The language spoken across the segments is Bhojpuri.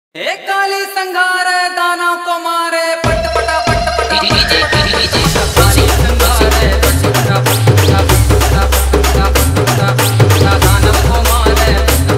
हे काली संघार दानव को मारे पट पटा पट पटा काली संघार पट पटा पट पटा दानव को मारे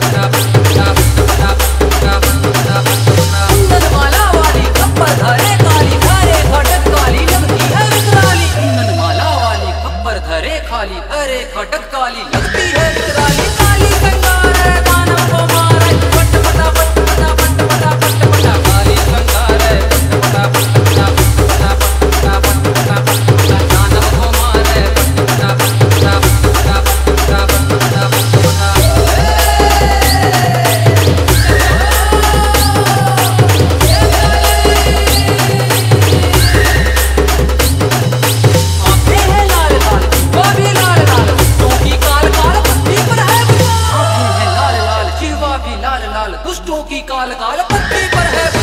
कुंदन माला वाली खप्पर धरे काली धरे खटक काली लगती है विकराली। कुंदन माला वाली खप्पर धरे खाली धरे खटक काली लगती है विकराली। काली संघार दानव को मारे पट पटा पट पटा पट पटा पट पटा काली संघार पट पटा पट पटा पट पटा दानव को मारे पट पटा पट पटा दुष्टों की काल काल पत्ती पर है।